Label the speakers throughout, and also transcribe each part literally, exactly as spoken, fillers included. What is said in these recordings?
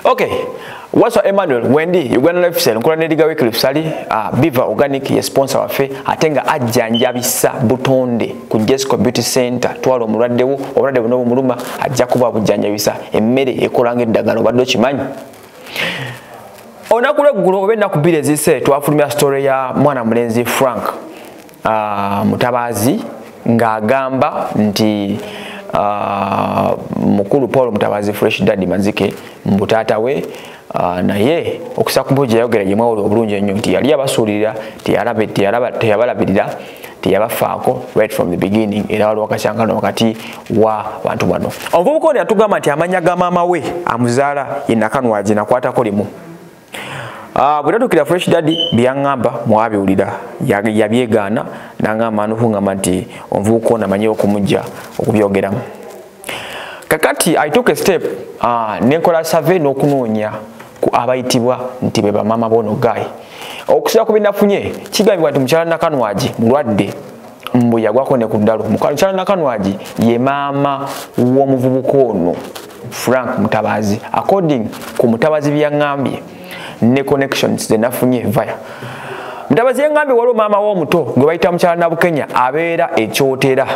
Speaker 1: Okay. What's Emmanuel Wendy Uganda Lifestyle nkola ne liga weekly sali uh, Beaver Organic ye sponsor wafe atenga ajjanjabisa butonde ku Jesco Beauty Center twalo omulwaddewo obulwadde buno muluma ajja kuba bujjanjabisa emmere ekolange eddagala obadde okimanyi onakule ggulo obe nakubire zise twafulumya story ya mwana mulenzi Frank uh, Mutabazi ng'agamba nti uh, mukulu Paul Mutabazi Fresh Daddy Mazike mbutata we uh, naye okusakuboje yogera yemawolo obulungi ennyo nti yali abasuulira tiyalabe tiyalaba tiyabalabirira tiyabafaako right from the beginning era waliwo akakyangano wakati wa bantu bano omuvubuka ono yatugamba nti amanya ga maama we amuzaala ye Nakanwaji nakwatako limu Ah, bwetatukira Fresh Daddy byangamba mwabiwulira yabyegaana nangamba nokungamba nti omuvubuka ono amanyi okumujja okubyogeramu. Kakati I took a step ah nenkola survey n'okunoonya ku abayitibwa nti be bamama bono guy. Okusira ku binafunye kigambibwa nti mukyala Nakanwaji mulwadde mbu yagwako ne ku ddalo. Mukyala Nakanwaji ye maama w'omuvubuka ono Frank Mutabazi according ku Mutabazi byangambye ne connections ze nafunye via Mutabazi yangambe waliwo maama w'omuto gwe bayita mukyala Nabukenya abeera ekyotera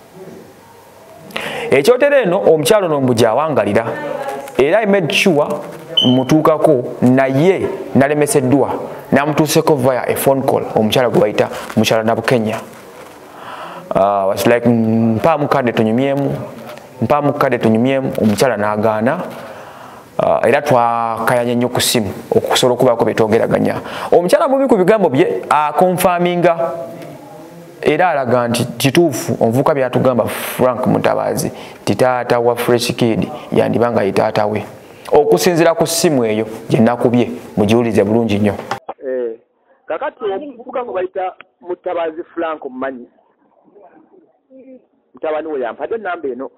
Speaker 1: ekyotera eno omukyalo ono mbuja awangalira era I made sure mutuukako naye nalemeseddwa namutuuseko via a phone call omukyala gwe bayita mukyala Nabukenya uh, was like mpa mukadde tunyumyemu mpa mukadde tunyumyemu omukyala n'agaana Uh, era twakayanya nnyo ku simu okusobola okubaako betwogeraganya omukyala mubi ku bigambo bye akonfaminga era alaga nti kituufu omuvubuka byatugamba Frank Mutabazi titaata wa Fresh Kid yandibanga ye taata we okusinzira ku simu eyo gye nakubye mugiwulize bulungi nnyo.
Speaker 2: Eh, kakati omuvubuka gwe bayita Mutabazi Frank mumanyi mutabani we yampadde ennamba eno.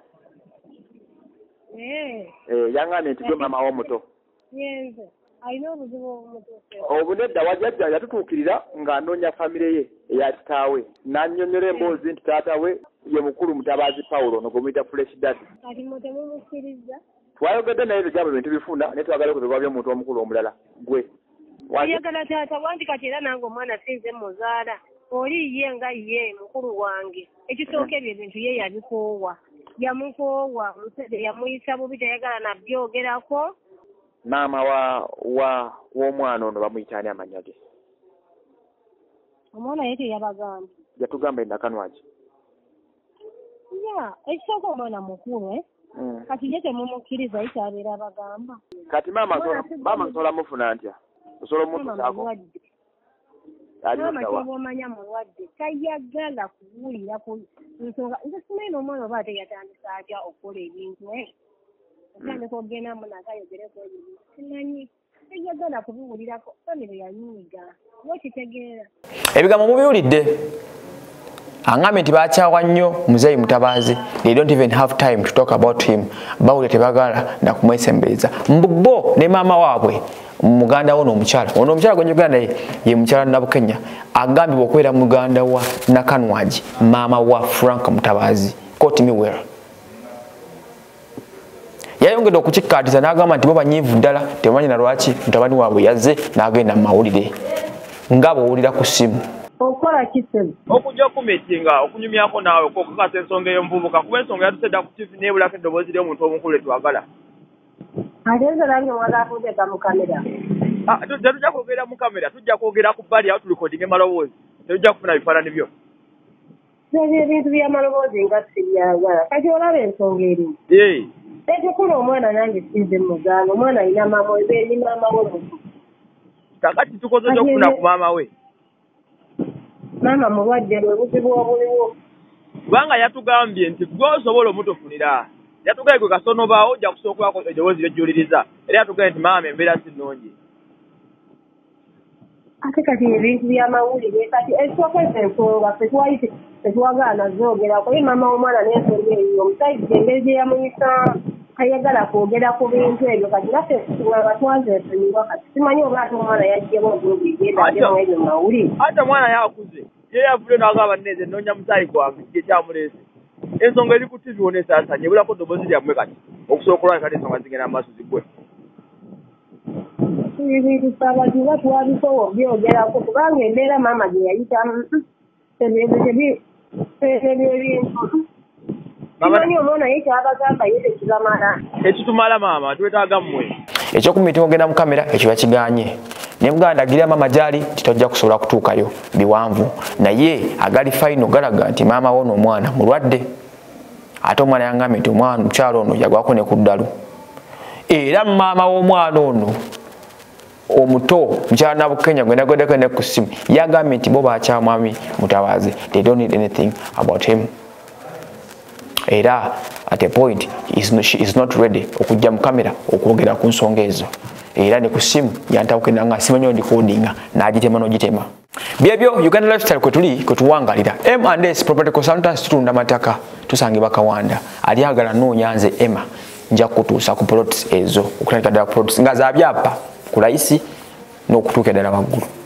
Speaker 3: Eh.
Speaker 2: Eh, yangamye nti gwe maama w'omuto.
Speaker 3: Yes. Ayina obuzibu omuto.
Speaker 2: Obunedda wajjajja yatutuukirira ng'anoonya famire ye eya kitaawe. N'annyonnyola emboozi nti taata we ye mukulu Mutabazi Paulo ono gwe muyita Fresh Daddy.
Speaker 3: Kati mutemumusiriza.
Speaker 2: Twayogedde naye tugyabo bintu bifuna naye twagala okutebwa by'omuntu omukulu omulala gwe.
Speaker 3: Ayagala taata wanti kati era nange omwana sinze muzaala. Oli ye nga ye mukulu wange. Ekisooka ebyo ebintu ye yabikoowa. Yamukoowa musede yamuyisa bubi tayagala nabyogerako.
Speaker 2: Maama wa wa w'omwana ono bamuyita ani amannya ge?
Speaker 3: Omwana ye teyabagamba.
Speaker 2: Yatugamba Nakanwaji.
Speaker 3: Ya, ekisooka omwana mukulu eh?
Speaker 2: Mm.
Speaker 3: Kati ye temumukkiriza ye kyabeera abagamba.
Speaker 2: Kati maama maama nsobola mufuna ntya? Osobola omutuusaako?
Speaker 3: Maama ky'obomanya mulwadde tayagala kuwulira ku nsonga nze simanyi n'omwana oba ate yatandisa atya okukola ebintu eh atandika okugenda mu nakayogereko ebintu simanyi tayagala kubiwulirako famire yanyiiga wekitegeera
Speaker 1: ebigambo mubiwulidde angambye nti bakyawa nnyo muzeeyi Mutabazi they don't even have time to talk about him bawulire tebagala nakumwesembereza mbubo ne maama waabwe muganda wono omukyala ono omukyala gwe njogera naye ye mukyala Nabukenya agambibwa okubeera muganda wa Nakanwaji maama wa Frank Mutabazi quote me well yayongedde okukikkaatiza n'agamba nti bo banyiivu ddala tebamanyi na lwaki mutabani waabwe yazze n'agenda mu mawulire nga bw'owulira ku ssimu
Speaker 3: okola kisemu
Speaker 4: okujja okumetinga okunyumyako naawe okukakasa ensonga ey'omuvubuka kuba ensonga yatusedda ku tivi n'ebulako eddoboozi ly'omuntu omukulu etwagala
Speaker 3: ate nze nange mwagala kuteeka mu kamera
Speaker 4: tetujja kwogera mu kamera tujja kwogera ku bbali awo tulikodinga emaloboozi tetujja kufuna bifaanani byo
Speaker 3: ebyo ebintu by'amaloboozi nga sibyagala kati olaba ensonga erimu ekikulu omwana nange sinze mugaana omwana alina maama ebeeri maama w'omuntu
Speaker 4: kakati tukoze kyokufuna ku maama we
Speaker 3: maama mulwadde lwe buzibu obuliwo
Speaker 4: kubanga yatugambye nti gwosobola omutofunira yatugambye gwe kasonobaawo ojja kusookerako eddoboozi ly'ojjuliriza era yatugambye nti maama embeera si nnungi
Speaker 3: ate kati ebintu by'amawulire kati ekisooka ensonga tetuwagaana zoogerako ye maama w'omwana n'ensonga eyo omusajja engeri gye yamuyisa tayagala kwogera ku bintu ebyo kati naffe nga twanze ensonyiwa kati simanyi oba ate omwana yajjemu ogulubigendagemu ebyo mawulire
Speaker 4: ate omwana yakuze ye yavudde n'agamba nneeze nnoonya musaayi gwange kye kyamuleese ensonga eri ku tivi wona esaasanye ebulako ddoboozi lyammwe kati okusobola okulwala kati ensonga zigenda mu maaso ziggwe
Speaker 3: ebintu sabatuba twabikowo byogerako kubanga embeera maama gye yayitamu ebintu kimanyi omwana ye kyabagamba ye tekibamala
Speaker 4: ekitumala maama twetaaga mmwe
Speaker 1: ekyokumiti ogenda mu kamera ekyo yakiganye ne muganda agira maama gyali titojja kusobola kutuukayo biwanvu naye agali fayino galaga nti maama wono omwana mulwadde ate omwana yangambye nti omwana mukyalo ono yagwako ne ku ddalu era maama w'omwana ono omuto mukyala nabukenya gwenda gwedeko ne ku ssimu yagambye nti bo bakya mwami Mutabazi they don't need anything about him era at a point is no, she is not ready okujja mu kamera okwogera ku nsonga ezo era ne ku ssimu yantawukira nga simanyi recordinga n'agitema n'ogitema byebyo Uganda Lifestyle kwe tuli kwe tuwangalira M and S Property Consultants tutunda mataka tusangibwa Kawanda ali agala noonya nze Emma nja kutuusa ku plots ezo okutandika ddala plots nga za byapa ku layisi n'okutuuka ddala waggulu